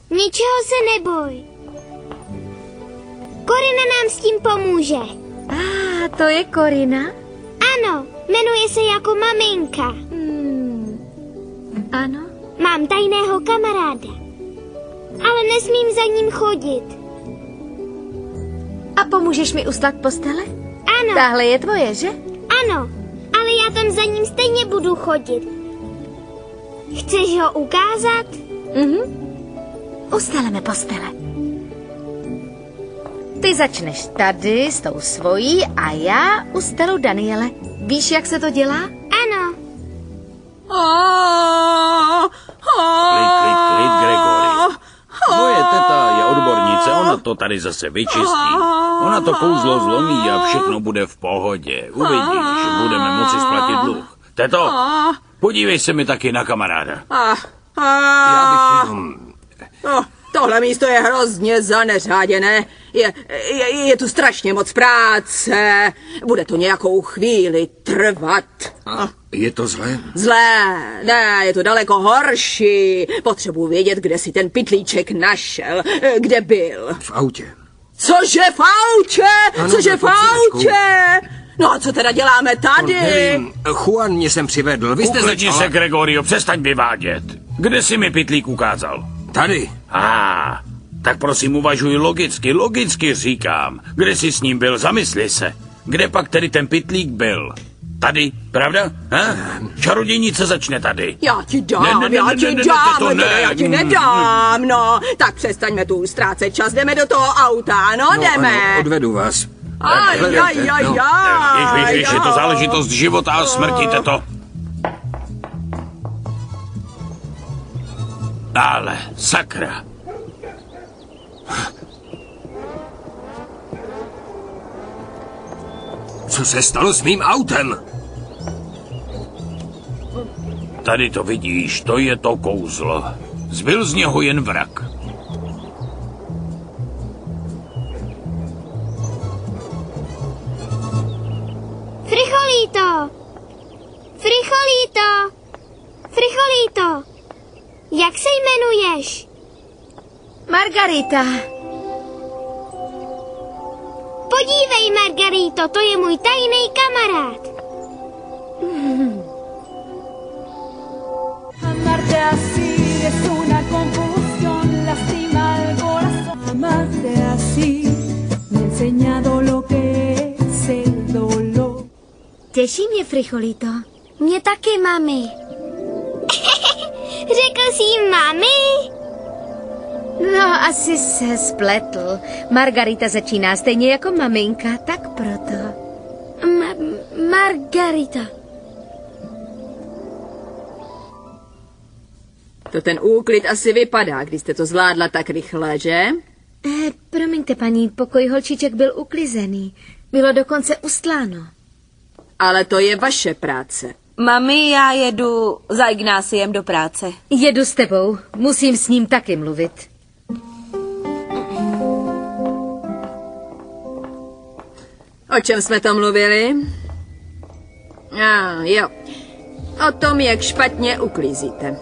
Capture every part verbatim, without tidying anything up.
Ničeho se neboj. Korina nám s tím pomůže. A ah, to je Korina? Ano, jmenuje se jako maminka. Hmm. Ano? Mám tajného kamaráda, ale nesmím za ním chodit. A pomůžeš mi ustat postele? Ano. Tahle je tvoje, že? Ano, ale já tam za ním stejně budu chodit. Chceš ho ukázat? Mhm. Usteleme postele. Ty začneš tady s tou svojí a já ustelu Daniele. Víš, jak se to dělá? Ano. Klid, klid, klid, Gregory. Moje teta je odbornice, ona to tady zase vyčistí. Ona to kouzlo zlomí a všechno bude v pohodě. Uvidíš, budeme moci splatit dluh. Teto, podívej se mi taky na kamaráda. Já bych jenom... No, tohle místo je hrozně zaneřáděné. Je, je, je tu strašně moc práce. Bude to nějakou chvíli trvat. A je to zlé? Zlé, ne, je to daleko horší. Potřebuji vědět, kde si ten pytlíček našel. Kde byl? V autě. Cože v autě? Ano, Cože v autě? No a co teda děláme tady? Nevím, Juan mě sem přivedl. Vy jste Uklidni začala... se, Gregorio, přestaň vyvádět. Kde jsi mi pytlík ukázal? Tady. A, ah, tak prosím uvažuj logicky, logicky říkám. Kde jsi s ním byl, zamysli se. Kde pak tedy ten pytlík byl? Tady, pravda? Ha? Čarodějnice začne tady. Já ti dám, ne, ne, ne, já ne, ti ne, ne, dám, to ne. ne, já ti nedám, no. Tak přestaňme tu ztrácet čas, jdeme do toho auta, no, No, jdeme. ano, odvedu vás. Aj, aj, aj, aj, no. aj, Víš, víš, víš, je to záležitost života a smrti, teto. Ale, sakra. Co se stalo s mým autem? Tady to vidíš, to je to kouzlo. Zbyl z něho jen vrak. Frijolito! Frijolito! Frijolito! Jak se jmenuješ? Margarita. Podívej, Margarito, to je můj tajný kamarád. Amarte así es una confusión, lastima el corazón. Amarte así me ha enseñado lo que es el dolor. Těší mě, Frijolito. Mě taky, mami. Řekl jsi jim mami? No, asi se spletl. Margarita začíná stejně jako maminka, tak proto. Ma- Margarita. To ten úklid asi vypadá, když jste to zvládla tak rychle, že? Eh, promiňte, paní, pokoj holčiček byl uklizený. Bylo dokonce ustláno. Ale to je vaše práce. Mami, já jedu za Ignáciem do práce. Jedu s tebou. Musím s ním taky mluvit. O čem jsme to mluvili? A, jo. O tom, jak špatně uklízíte.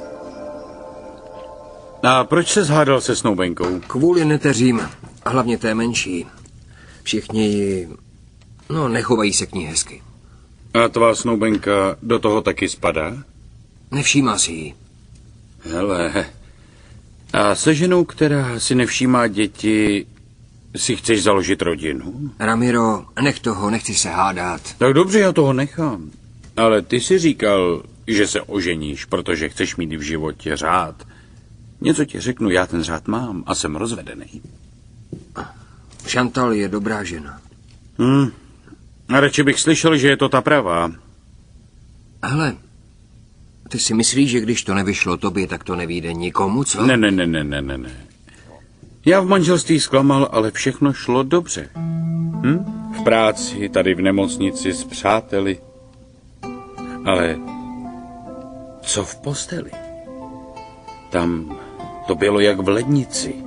A proč se zhádal se snoubenkou? Kvůli neteřím, hlavně té menší. Všichni ji... No, nechovají se k ní hezky. A tvá snoubenka do toho taky spadá? Nevšímá si ji. Hele, a se ženou, která si nevšímá děti, si chceš založit rodinu? Ramiro, nech toho, nechci se hádat. Tak dobře, já toho nechám. Ale ty si říkal, že se oženíš, protože chceš mít v životě řád. Něco ti řeknu, já ten řád mám a jsem rozvedený. Chantal je dobrá žena. Hm. A radši bych slyšel, že je to ta pravá. Hele, ty si myslíš, že když to nevyšlo tobě, tak to nevyjde nikomu, co? Ne, ne, ne, ne, ne, ne, ne. Já v manželství zklamal, ale všechno šlo dobře. Hm? V práci, tady v nemocnici, s přáteli. Ale co v posteli? Tam to bylo jak v lednici.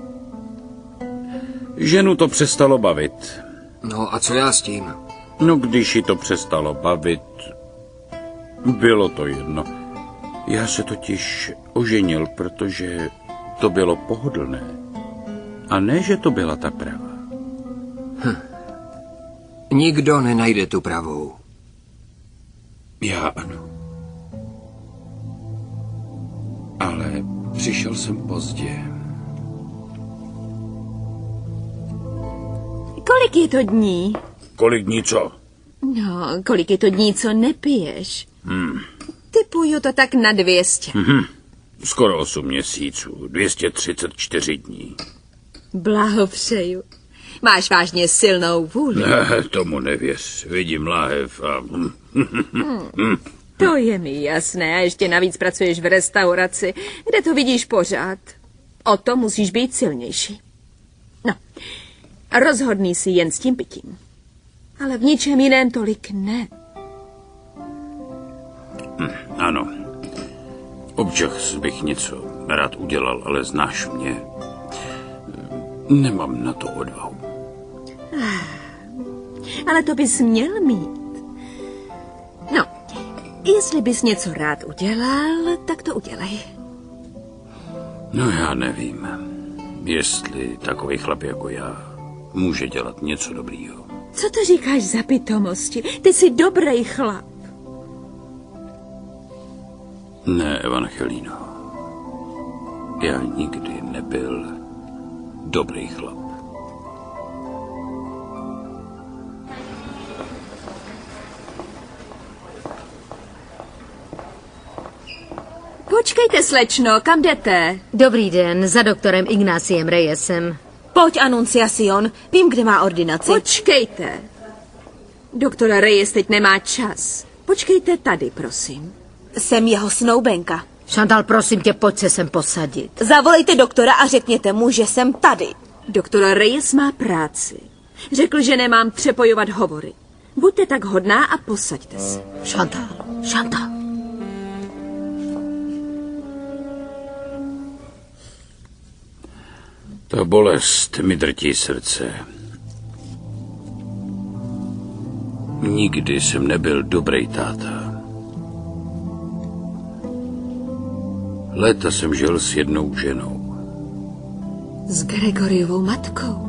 Ženu to přestalo bavit. No a co já s tím? No, když ji to přestalo bavit, bylo to jedno. Já se totiž oženil, protože to bylo pohodlné. A ne, že to byla ta pravá. Hm. Nikdo nenajde tu pravou. Já ano. Ale přišel jsem pozdě. Kolik je to dní? Kolik dní co? No, kolik je to dní, co nepiješ? Hmm. Typuju to tak na dvě stě. Mhm. Skoro osm měsíců, dvě stě třicet čtyři dní. Blahopřeju. Máš vážně silnou vůli. Ne, tomu nevěř. Vidím láhev a... Hmm. To je mi jasné. A ještě navíc pracuješ v restauraci, kde to vidíš pořád. O to musíš být silnější. No, rozhodný si jen s tím pitím. Ale v ničem jiném tolik ne. Hm, ano. Občas bych něco rád udělal, ale znáš mě. Nemám na to odvahu. Ale to bys měl mít. No, jestli bys něco rád udělal, tak to udělej. No já nevím, jestli takový chlap jako já může dělat něco dobrýho. Co to říkáš za pitomosti? Ty jsi dobrý chlap. Ne, Evangelino. Já nikdy nebyl dobrý chlap. Počkejte, slečno, kam jdete? Dobrý den, za doktorem Ignáciem Reyesem. Pojď, Anunciacion, vím, kde má ordinaci. Počkejte. Doktor Reyes teď nemá čas. Počkejte tady, prosím. Jsem jeho snoubenka. Chantal, prosím tě, pojď se sem posadit. Zavolejte doktora a řekněte mu, že jsem tady. Doktor Reyes má práci. Řekl, že nemám přepojovat hovory. Buďte tak hodná a posaďte se. Chantal, Chantal. Ta bolest mi drtí srdce. Nikdy jsem nebyl dobrý táta. Léta jsem žil s jednou ženou. S Gregoriovou matkou?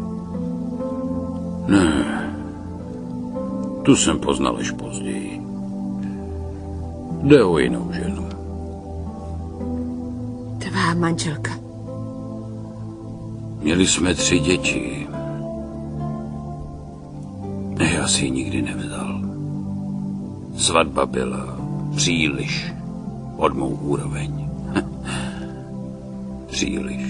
Ne, tu jsem poznal až později. Jde o jinou ženu. Tvá manželka. Měli jsme tři děti. Já si ji nikdy nevzal. Svatba byla příliš od mou úroveň. Příliš.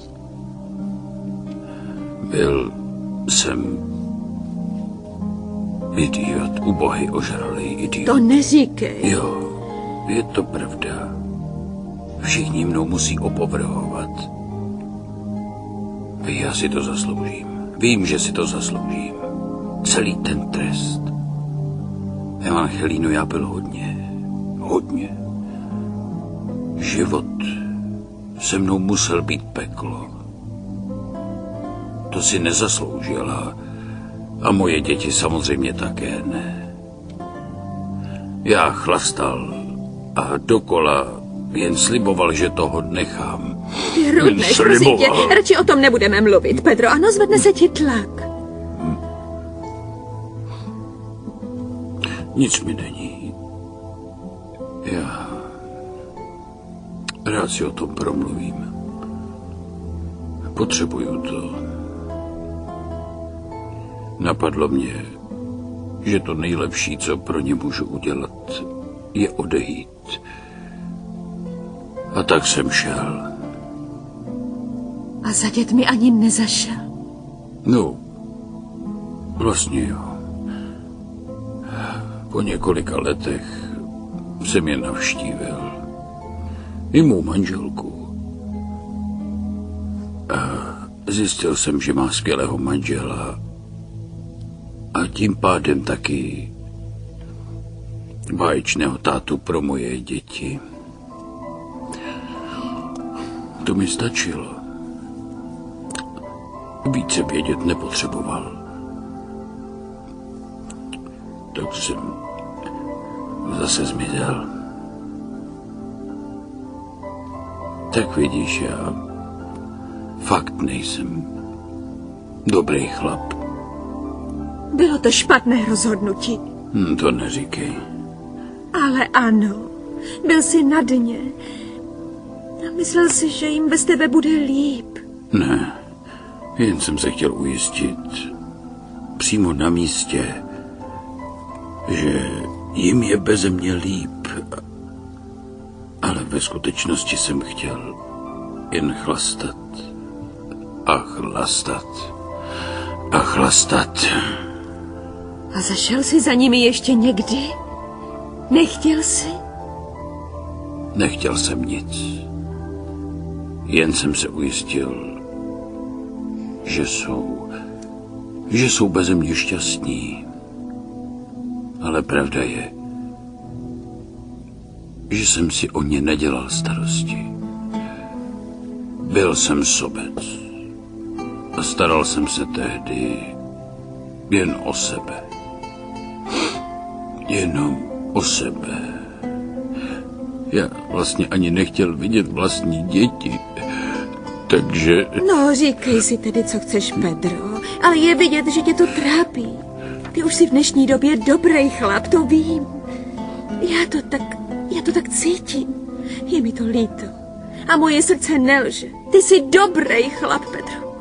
Byl jsem idiot, ubohý, ožralý idiot. To neříkej. Jo, je to pravda. Všichni mnou musí opovrhovat. Já si to zasloužím. Vím, že si to zasloužím. Celý ten trest. Evangelino, já byl hodně, hodně. Život se mnou musel být peklo. To si nezasloužila. A moje děti samozřejmě také ne. Já chlastal a dokola jen sliboval, že toho nechám. Ty rudneš, prosím tě, radši o tom nebudeme mluvit, Pedro, ano, zvedne se ti tlak. Nic mi není. Já rád si o tom promluvím. Potřebuju to. Napadlo mě, že to nejlepší, co pro ně můžu udělat, je odejít. A tak jsem šel. A za dětmi ani nezašel? No, vlastně jo. Po několika letech jsem je navštívil. I mou manželku. A zjistil jsem, že má skvělého manžela. A tím pádem taky báječného tátu pro moje děti. To mi stačilo. Více vědět nepotřeboval. Tak jsem zase zmizel. Tak vidíš, já Fakt nejsem dobrý chlap. Bylo to špatné rozhodnutí. Hm, to neříkej. Ale ano, byl jsi na dně. A myslel si, že jim bez tebe bude líp. Ne, jen jsem se chtěl ujistit přímo na místě, že jim je beze mě líp. Ale ve skutečnosti jsem chtěl jen chlastat a chlastat a chlastat. A zašel jsi za nimi ještě někdy? Nechtěl jsi? Nechtěl jsem nic. Jen jsem se ujistil, že jsou, že jsou beze mě šťastní. Ale pravda je, že jsem si o ně nedělal starosti. Byl jsem sobec a staral jsem se tehdy jen o sebe. Jenom o sebe. Já vlastně ani nechtěl vidět vlastní děti, takže... No, říkej si tedy, co chceš, Pedro, ale je vidět, že tě to trápí. Ty už jsi v dnešní době dobrý chlap, to vím. Já to tak, já to tak cítím. Je mi to líto. A moje srdce nelže. Ty jsi dobrý chlap, Pedro.